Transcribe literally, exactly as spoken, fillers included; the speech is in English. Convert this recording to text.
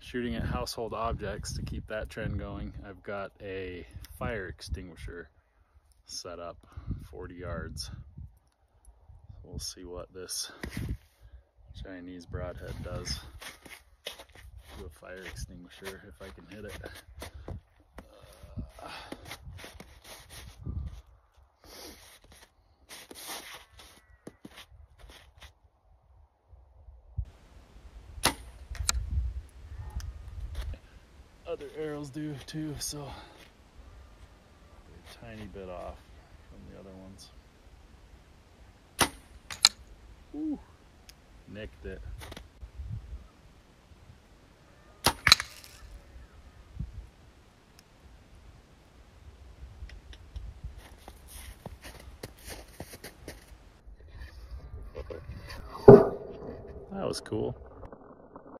shooting at household objects to keep that trend going. I've got a fire extinguisher set up forty yards. We'll see what this Chinese broadhead does to a fire extinguisher if I can hit it. Uh, other arrows do too, so a tiny bit off from the other ones. Ooh, nicked it. That was cool.